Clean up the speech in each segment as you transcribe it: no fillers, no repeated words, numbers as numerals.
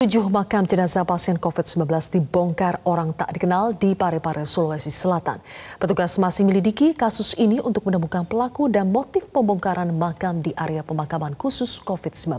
7 makam jenazah pasien COVID-19 dibongkar orang tak dikenal di Parepare, Sulawesi Selatan. Petugas masih menyelidiki kasus ini untuk menemukan pelaku dan motif pembongkaran makam di area pemakaman khusus COVID-19.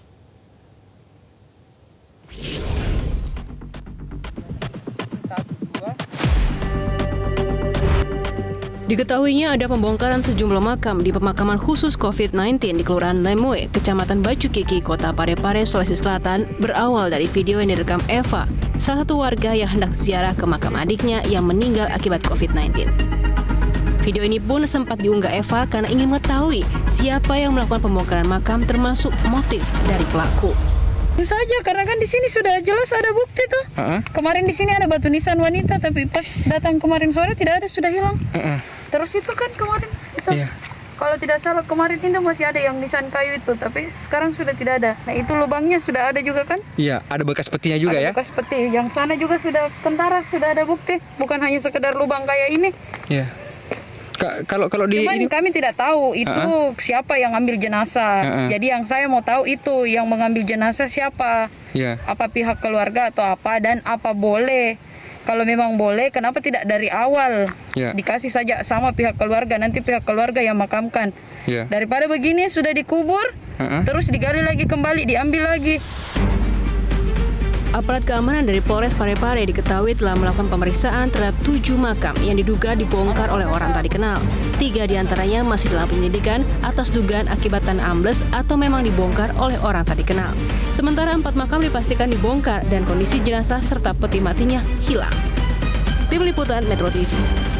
Diketahuinya ada pembongkaran sejumlah makam di pemakaman khusus COVID-19 di Kelurahan Lemoe, Kecamatan Batu Kiki, Kota Parepare, Sulawesi Selatan, berawal dari video yang direkam Eva, salah satu warga yang hendak ziarah ke makam adiknya yang meninggal akibat COVID-19. Video ini pun sempat diunggah Eva karena ingin mengetahui siapa yang melakukan pembongkaran makam termasuk motif dari pelaku. Saja karena kan di sini sudah jelas ada bukti tuh. Kemarin di sini ada batu nisan wanita, tapi pas datang kemarin sore tidak ada, sudah hilang. Terus itu kan kemarin itu, kalau tidak salah kemarin itu masih ada yang nisan kayu itu, tapi sekarang sudah tidak ada. Nah itu lubangnya sudah ada juga kan? Iya, ada bekas petinya juga ada ya? Bekas peti. Yang sana juga sudah kentara, sudah ada bukti. Bukan hanya sekedar lubang kayak ini. Iya. Kalau di cuman ini kami tidak tahu itu siapa yang ambil jenazah. Jadi yang saya mau tahu itu yang mengambil jenazah siapa. Apa pihak keluarga atau apa, dan apa boleh. Kalau memang boleh, kenapa tidak dari awal dikasih saja sama pihak keluarga, nanti pihak keluarga yang makamkan. Daripada begini sudah dikubur, terus digali lagi kembali, diambil lagi. Aparat keamanan dari Polres Parepare diketahui telah melakukan pemeriksaan terhadap 7 makam yang diduga dibongkar oleh orang tak dikenal. 3 diantaranya masih dalam penyelidikan atas dugaan akibat tanah ambles atau memang dibongkar oleh orang tak dikenal. Sementara 4 makam dipastikan dibongkar dan kondisi jenazah serta peti matinya hilang. Tim Liputan Metro TV.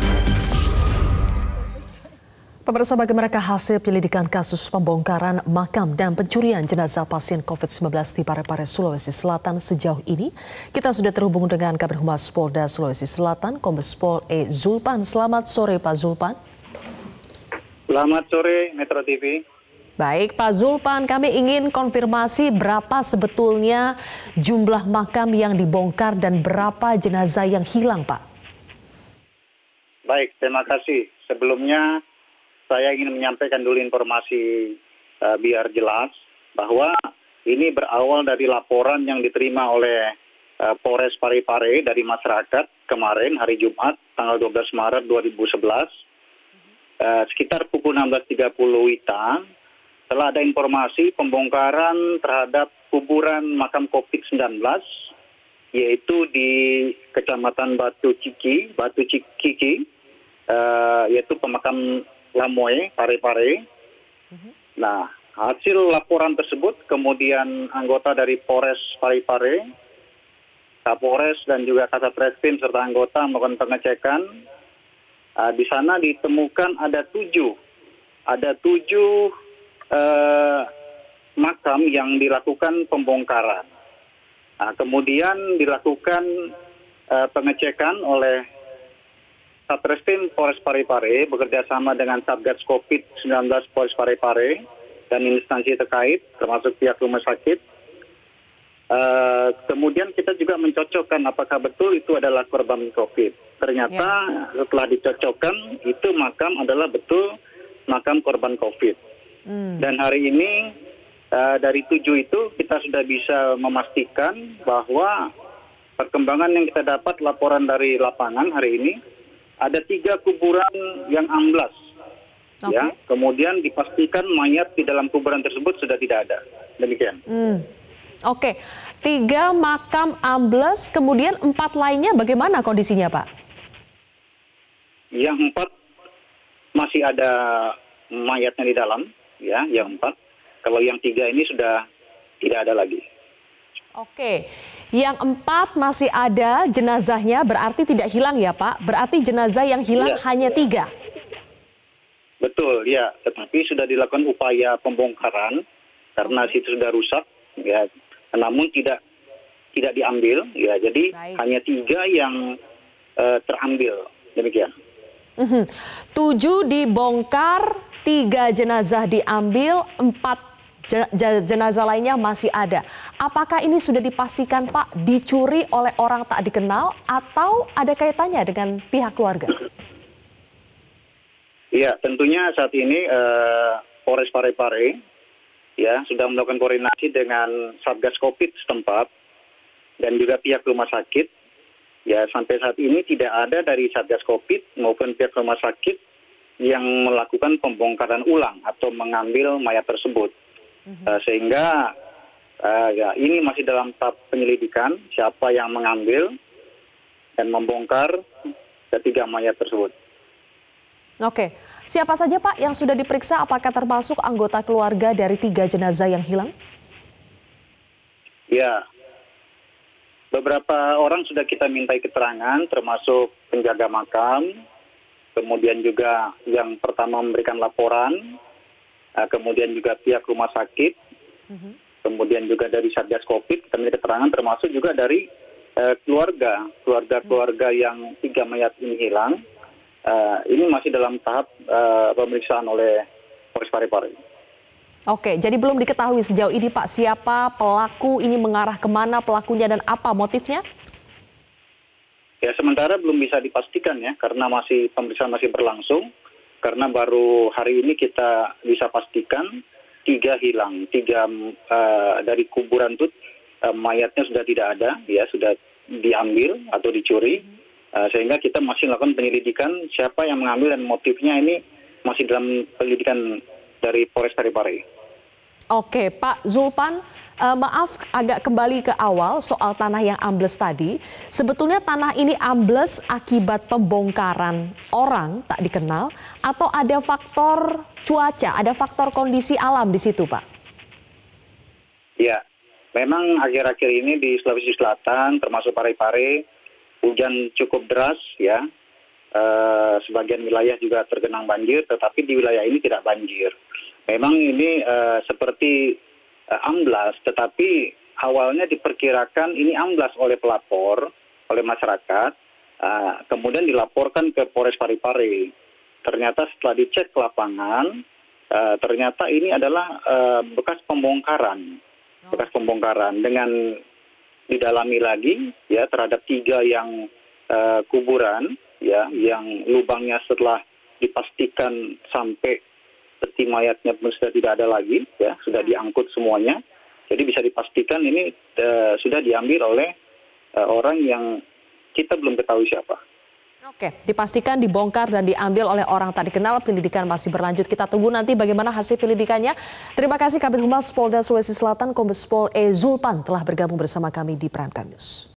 Pemirsa, bagaimanakah hasil penyelidikan kasus pembongkaran makam dan pencurian jenazah pasien COVID-19 di Parepare, Sulawesi Selatan sejauh ini? Kita sudah terhubung dengan Kabid Humas Polda Sulawesi Selatan, Kombes Pol E. Zulpan. Selamat sore, Pak Zulpan. Selamat sore, Metro TV. Baik, Pak Zulpan, kami ingin konfirmasi berapa sebetulnya jumlah makam yang dibongkar dan berapa jenazah yang hilang, Pak? Baik, terima kasih. Sebelumnya, saya ingin menyampaikan dulu informasi biar jelas bahwa ini berawal dari laporan yang diterima oleh Polres Parepare dari masyarakat kemarin hari Jumat tanggal 12 Maret 2011 sekitar pukul 16.30 WITA telah ada informasi pembongkaran terhadap kuburan makam COVID-19 yaitu di Kecamatan Batu Kiki yaitu pemakam Lemoe, Parepare. Nah, hasil laporan tersebut kemudian anggota dari Polres Parepare, Kapolres dan juga Kasat Reskrim serta anggota melakukan pengecekan. Di sana ditemukan ada 7 makam yang dilakukan pembongkaran. Kemudian dilakukan pengecekan oleh Satreskrim Polres Parepare bekerja sama dengan Satgas COVID-19 Polres Parepare dan instansi terkait termasuk pihak rumah sakit. Kemudian kita juga mencocokkan apakah betul itu adalah korban COVID. Ternyata setelah dicocokkan itu makam adalah betul makam korban COVID. Dan hari ini dari 7 itu kita sudah bisa memastikan bahwa perkembangan yang kita dapat laporan dari lapangan hari ini ada 3 kuburan yang amblas, ya. Kemudian dipastikan mayat di dalam kuburan tersebut sudah tidak ada. Demikian. 3 makam ambles, kemudian 4 lainnya bagaimana kondisinya, Pak? Yang 4 masih ada mayatnya di dalam, ya. Yang 4. Kalau yang 3 ini sudah tidak ada lagi. Yang 4 masih ada jenazahnya, berarti tidak hilang ya, Pak? Berarti jenazah yang hilang hanya 3? Betul, ya. Tetapi sudah dilakukan upaya pembongkaran karena situ sudah rusak, ya. Namun tidak diambil, ya. Jadi hanya 3 yang terambil, demikian. 7 dibongkar, 3 jenazah diambil, 4 jenazah lainnya masih ada. Apakah ini sudah dipastikan, Pak, dicuri oleh orang tak dikenal atau ada kaitannya dengan pihak keluarga? Iya, tentunya saat ini Polres Parepare ya sudah melakukan koordinasi dengan Satgas Covid setempat dan juga pihak rumah sakit. Ya, sampai saat ini tidak ada dari Satgas Covid maupun pihak rumah sakit yang melakukan pembongkaran ulang atau mengambil mayat tersebut. Sehingga ya, ini masih dalam tahap penyelidikan siapa yang mengambil dan membongkar ketiga mayat tersebut. Oke, siapa saja Pak yang sudah diperiksa? Apakah termasuk anggota keluarga dari 3 jenazah yang hilang? Ya, beberapa orang sudah kita mintai keterangan, termasuk penjaga makam, kemudian juga yang pertama memberikan laporan, kemudian juga pihak rumah sakit, kemudian juga dari Satgas Covid, kita minta keterangan, termasuk juga dari keluarga yang 3 mayat ini hilang. Ini masih dalam tahap pemeriksaan oleh Polres Parepare. Oke, jadi belum diketahui sejauh ini Pak siapa pelaku, ini mengarah kemana pelakunya dan apa motifnya? Ya, sementara belum bisa dipastikan ya, karena pemeriksaan masih berlangsung. Karena baru hari ini kita bisa pastikan 3 hilang, 3 dari kuburan itu mayatnya sudah tidak ada, ya sudah diambil atau dicuri. Sehingga kita masih melakukan penyelidikan siapa yang mengambil dan motifnya ini masih dalam penyelidikan dari Polres Parepare. Oke, Pak Zulpan, maaf agak kembali ke awal soal tanah yang ambles tadi. Sebetulnya tanah ini ambles akibat pembongkaran orang tak dikenal atau ada faktor cuaca, ada faktor kondisi alam di situ, Pak? Ya, memang akhir-akhir ini di Sulawesi Selatan termasuk Parepare hujan cukup deras ya, sebagian wilayah juga tergenang banjir, tetapi di wilayah ini tidak banjir. Memang ini seperti amblas, tetapi awalnya diperkirakan ini amblas oleh pelapor, oleh masyarakat, kemudian dilaporkan ke Polres Parepare. Ternyata setelah dicek ke lapangan, ternyata ini adalah bekas pembongkaran dengan didalami lagi ya terhadap 3 yang kuburan ya yang lubangnya setelah dipastikan sampai peti mayatnya pun sudah tidak ada lagi ya, sudah diangkut semuanya. Jadi bisa dipastikan ini sudah diambil oleh orang yang kita belum ketahui siapa. Oke, dipastikan dibongkar dan diambil oleh orang tak dikenal. Penyelidikan masih berlanjut. Kita tunggu nanti bagaimana hasil penyelidikannya. Terima kasih Kabid Humas Polda Sulawesi Selatan Kombes Pol E. Zulpan telah bergabung bersama kami di Prime Time News.